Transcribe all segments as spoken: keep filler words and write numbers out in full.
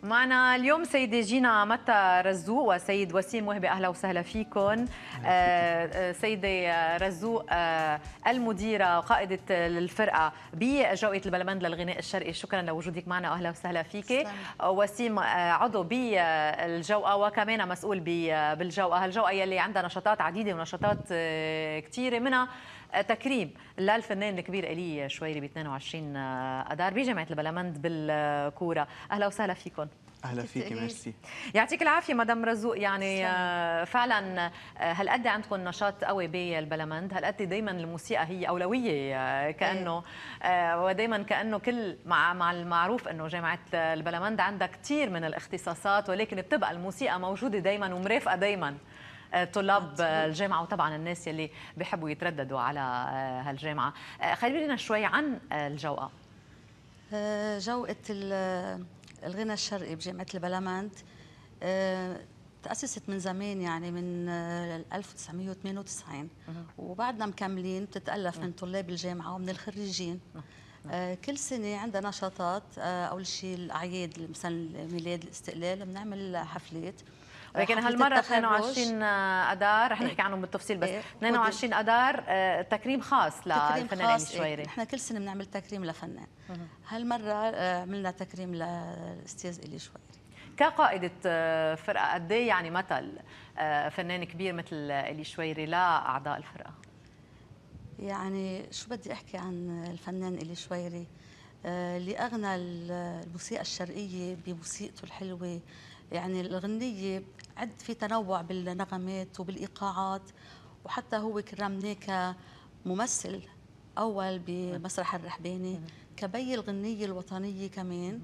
معنا اليوم سيدة جينا متى رزوق وسيد وسيم وهبي، أهلا وسهلا فيكم. آه سيدة رزوق، آه المديرة وقائدة الفرقة بجوقة البلمند للغناء الشرقي، شكرا لوجودك معنا وأهلا وسهلا فيك. وسيم آه عضو بالجوقة وكمان مسؤول بالجوقة، هالجوقة يلي عندها نشاطات عديدة ونشاطات آه كثيرة، منها تكريم للفنان الكبير إيلي شويري ب اثنين وعشرين أدار بجامعة البلمند بالكورة. أهلا وسهلا فيكم. اهلا فيكي، ميرسي. يعطيك العافيه مدام رزوق. يعني فعلا هالقد عندكم نشاط قوي بالبلمند، هالقد دائما الموسيقى هي اولويه، كانه ودائما كانه كل مع مع المعروف انه جامعه البلمند عندها كثير من الاختصاصات، ولكن بتبقى الموسيقى موجوده دائما ومرافقه دائما طلاب الجامعه وطبعا الناس يلي بيحبوا يترددوا على هالجامعه. خلينا شوي عن الجوقه. جوقه الغناء الشرقي بجامعة البلمند تأسست من زمان، يعني من ألف وتسعمية وثمانية وتسعين، وبعدنا مكملين، بتتألف من طلاب الجامعة ومن الخريجين. كل سنة عندنا نشاطات، أول شيء الأعياد مثلا ميلاد الاستقلال بنعمل حفلات، ولكن هالمرة اثنين وعشرين أدار رح نحكي عنهم بالتفصيل، بس ايه اثنين وعشرين أدار تكريم خاص للفنان إيلي شويري. نحن كل سنة بنعمل تكريم لفنان، هالمرة عملنا تكريم للأستاذ إيلي شويري. كقائدة فرقة، قد ايه يعني مثل فنان كبير مثل إيلي شويري لأعضاء الفرقة؟ يعني شو بدي أحكي عن الفنان إيلي شويري اللي أغنى الموسيقى الشرقية بموسيقته الحلوة. يعني الغنية عد في تنوع بالنغمات وبالإيقاعات، وحتى هو كرمناه كممثل أول بمسرح الرحباني، كبي الغنية الوطنية كمان،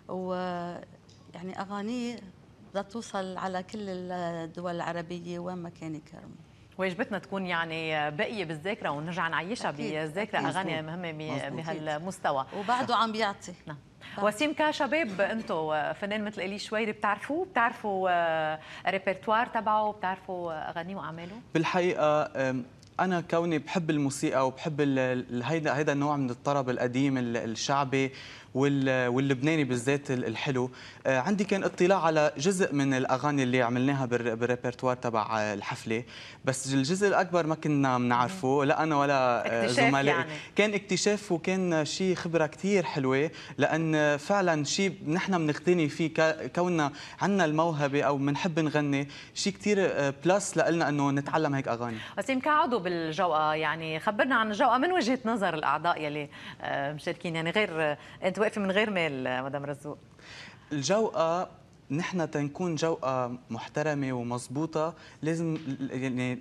ويعني أغانيه بدها توصل على كل الدول العربية وين ما كان يكرم. واجبتنا تكون يعني باقيه بالذاكره ونرجع نعيشها بالذاكره، اغاني مهمه بهالمستوى، وبعده عم بيعطي. نعم. وسيم، كشباب انتم فنان مثل إيلي شويري بتعرفوه؟ بتعرفوا ريبرتوار تبعه؟ بتعرفوا اغانيه واعماله؟ بالحقيقه انا كوني بحب الموسيقى وبحب هيدا هيدا النوع من الطرب القديم الشعبي واللبناني بالذات الحلو، عندي كان اطلاع على جزء من الاغاني اللي عملناها بالريبرتوار تبع الحفله، بس الجزء الاكبر ما كنا بنعرفه، لا انا ولا زملائي. يعني. كان اكتشاف وكان شيء خبره كثير حلوه، لان فعلا شيء نحن بنغتني فيه كوننا عندنا الموهبه او بنحب نغني، شيء كثير بلس لنا انه نتعلم هيك اغاني. وسيم، كعضو بالجوقه، يعني خبرنا عن الجوقه من وجهه نظر الاعضاء يلي مشاركين، يعني غير انت واقفه من غير مال مدام رزوق. الجوقه نحن تنكون جوقه محترمه ومضبوطه، لازم يعني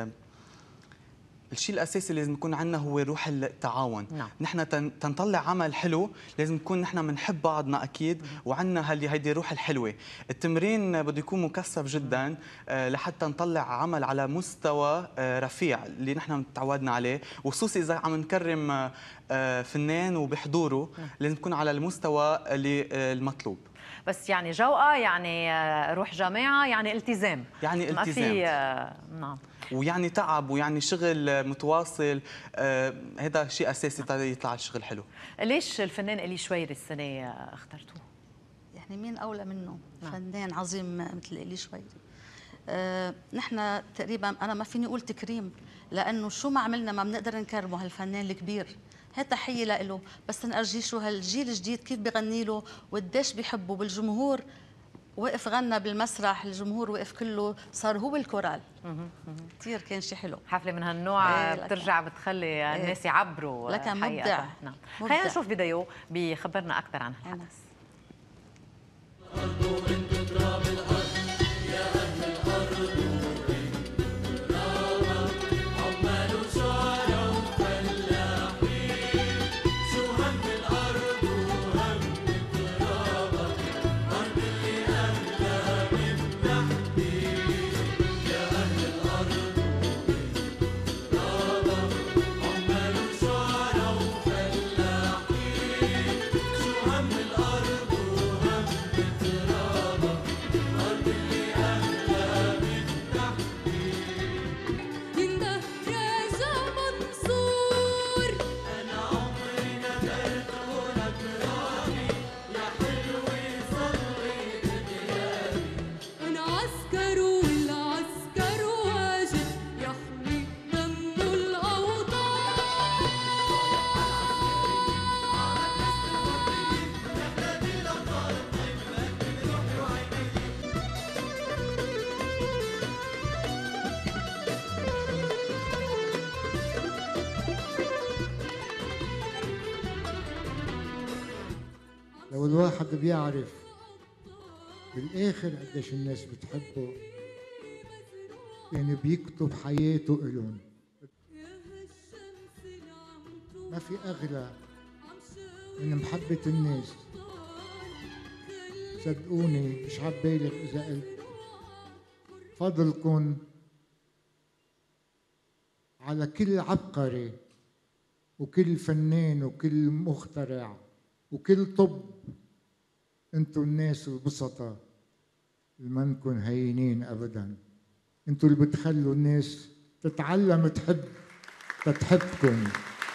الشيء الاساسي لازم يكون عندنا هو روح التعاون. نعم. نحن تنطلع عمل حلو لازم نكون نحن بنحب بعضنا اكيد، وعندنا هاللي هيدي الروح الحلوه. التمرين بده يكون مكثف جدا لحتى نطلع عمل على مستوى رفيع اللي نحن تعودنا عليه، وخصوصي اذا عم نكرم فنان وبحضوره لازم تكون على المستوى اللي المطلوب. بس يعني جوقه يعني روح جماعه، يعني التزام، يعني التزام، ما في نعم، ويعني تعب ويعني شغل متواصل، آه هذا شيء اساسي يطلع الشغل حلو. ليش الفنان إيلي شويري السنه اخترتوه؟ يعني مين اولى منه؟ نعم. فنان عظيم مثل إيلي شويري. آه نحن تقريبا انا ما فيني اقول تكريم، لانه شو ما عملنا ما بنقدر نكرمه هالفنان الكبير. هي تحيه له، بس نرجي شو هالجيل الجديد كيف بغني له وقديش بيحبه بالجمهور. وقف غنى بالمسرح، الجمهور وقف كله، صار هو الكورال. كثير كان شيء حلو. حفله من هالنوع ايه بترجع بتخلي ايه الناس يعبروا. لكن مبدع. نعم. خلينا نشوف فيديو بيخبرنا اكثر عن الحدث. هم الأرض الواحد بيعرف بالاخر قديش الناس بتحبه، يعني بيكتب حياته إلهم. ما في أغلى من محبة الناس. صدقوني مش عبالغ إذا قلت فضلكن على كل عبقري وكل فنان وكل مخترع وكل طب. انتوا الناس البسطة اللي ما نكون هينين أبداً. انتوا اللي بتخلوا الناس تتعلم تحب تتحبكم.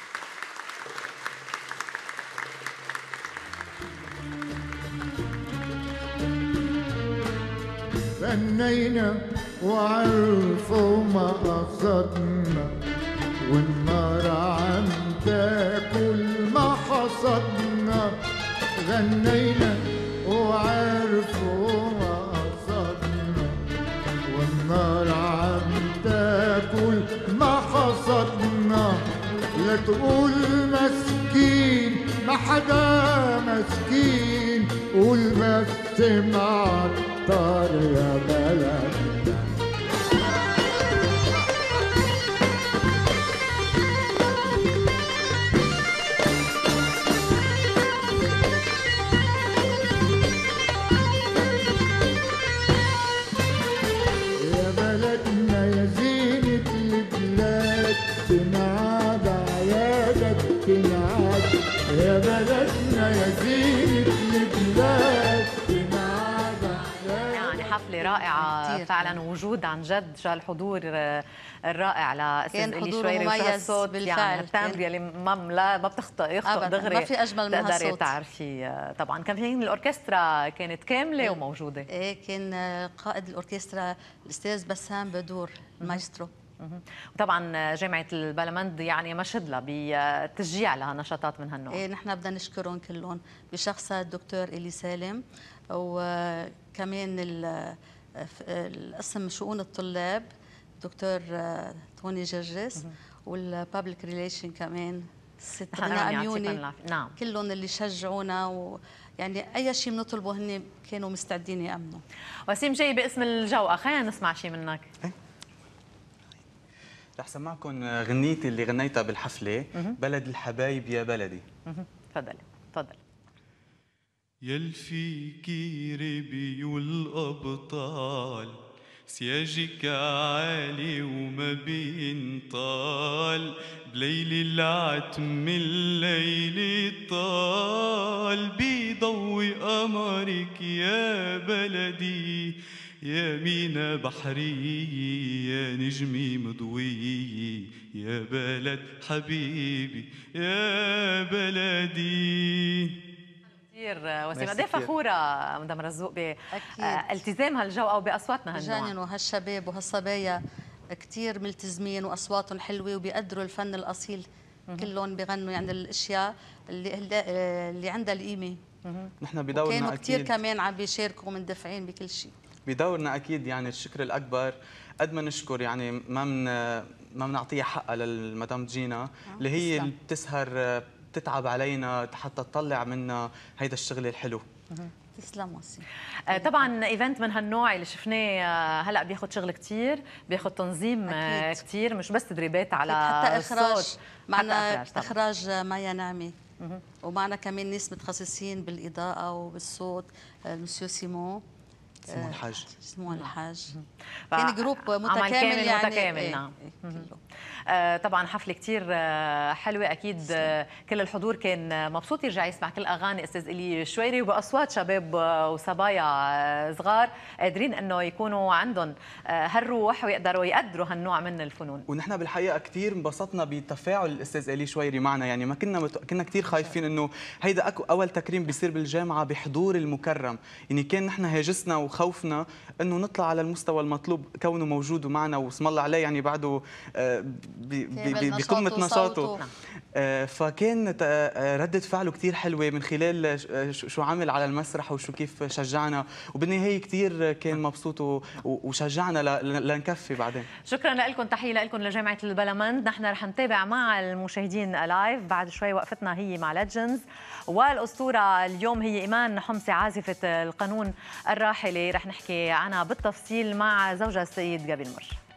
غنينا وعرفوا ما قصدنا، والنار عم تاكل ما حصدنا. غنينا وعرفوا ما قصدنا، والنار عم تاكل ما حصدنا. لا تقول مسكين ما حدا مسكين، قول بس معطر يا بلدنا. يا بلدنا يا زينة البلاد، تنعاد عيادك تنعاد. يا بلدنا يا زينة البلاد، تنعاد عيادك. يعني حفلة رائعة فعلا، وجود عن جد شو الحضور الرائع لاستاذ إلي شويري، وشو هالصوت يعني التامبر يلي ما لا ما بتخطئ يخطئ دغري، ما في اجمل من هالصوت. تقدري تعرفي طبعا. كان في الاوركسترا كانت كامله إيه وموجوده. ايه كان قائد الاوركسترا الاستاذ بسام بدور المايسترو. وطبعا جامعه البلمند يعني مشهد لها بتشجيع لها نشاطات من هالنوع. ايه نحن بدنا نشكرهم كلهم بشخص الدكتور إلي سالم، وكمان القسم شؤون الطلاب دكتور توني جرجس، والبابليك ريليشن كمان ست رنا أميوني. نعم، كلهم اللي شجعونا، ويعني اي شيء بنطلبه هن كانوا مستعدين يامنوا. وسيم جاي باسم الجوقه، خلينا نسمع شيء منك. رح سمعكم غنيتي اللي غنيتها بالحفله، بلد الحبايب يا بلدي. تفضلي تفضلي. يلفيكي ربي والأبطال، سياجك عالي وما بينطال، بليل العتم الليل الطال، بيضوي قمرك يا بلدي، يا مينا بحرية يا نجمي مضوية، يا بلد حبيبي يا بلدي. كثير وسيم، قد ايه فخوره مدام رزوق بالتزام هالجو او باصواتنا هالنوع. بجنن، وهالشباب وهالصبايا كثير ملتزمين واصواتهم حلوه وبيقدروا الفن الاصيل. كلهم بيغنوا يعني الاشياء اللي اللي عندها القيمه. نحن بدورنا كانوا اكيد كثير كمان عم بيشاركوا مندفعين بكل شيء. بدورنا اكيد يعني الشكر الاكبر قد ما نشكر، يعني ما من ما بنعطيها حقها للمدام جينا اللي هي اللي بتسهر بتتعب علينا حتى تطلع منا هيدا الشغل الحلو. تسلم وسيم. طبعا ايفنت من هالنوع اللي شفناه هلا بياخذ شغل كثير، بياخذ تنظيم كثير، مش بس تدريبات على حتى اخراج الصوت. معنا إخراج, اخراج مايا نعمي، ومعنا كمان ناس متخصصين بالاضاءه وبالصوت، المسيو سيمون سيمون الحاج سيمون الحاج كان جروب متكامل يعني متكامل. إيه نعم. إيه آه طبعا حفله كثير آه حلوه اكيد. آه كل الحضور كان مبسوط يرجع يسمع كل اغاني استاذ إلي شويري وباصوات شباب وصبايا آه صغار قادرين انه يكونوا عندهم آه هالروح ويقدروا يقدروا هالنوع من الفنون. ونحن بالحقيقه كثير انبسطنا بتفاعل الاستاذ إلي شويري معنا، يعني ما كنا مت... كنا كثير خايفين انه هيدا أكو اول تكريم بيصير بالجامعه بحضور المكرم، يعني كان نحن هاجسنا وخوفنا انه نطلع على المستوى المطلوب كونه موجود ومعنا واسم الله عليه، يعني بعده بقمه نشاطه. فكان ردة فعله كتير حلوة من خلال شو عمل على المسرح وشو كيف شجعنا، وبالنهاية كتير كان مبسوط وشجعنا لنكفي بعدين. شكرا لكم، تحية لكم لجامعة البلمند. نحن رح نتابع مع المشاهدين لايف بعد شوي. وقفتنا هي مع ليجندز، والأسطورة اليوم هي إيمان حمصي عازفة القانون الراحلة. رح نحكي عنها بالتفصيل مع زوجها السيد جابي المر.